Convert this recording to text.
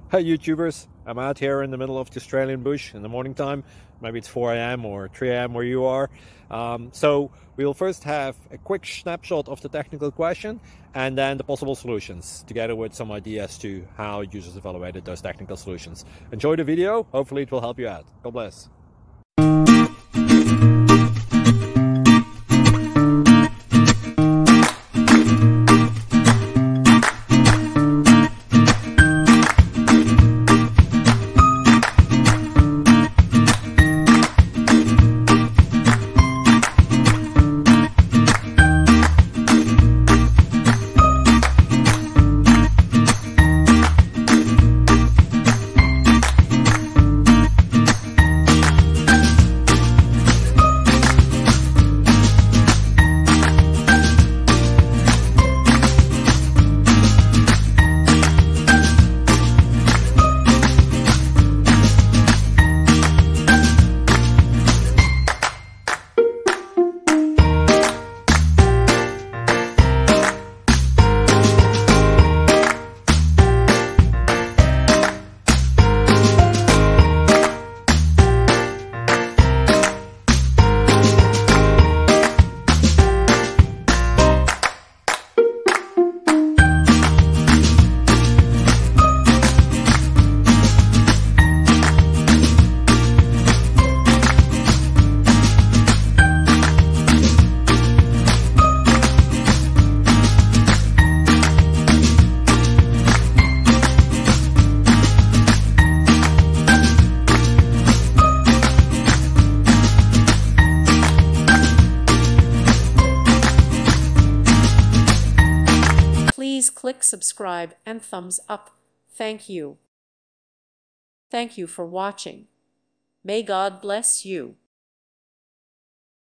Hi YouTubers, I'm out here in the middle of the Australian bush in the morning time. Maybe it's 4 a.m. or 3 a.m. where you are. So we'll first have a quick snapshot of the technical question and then the possible solutions, together with some ideas to how users evaluated those technical solutions. Enjoy the video, hopefully it will help you out. God bless. Please click subscribe and thumbs up. Thank you. Thank you for watching. May God bless you.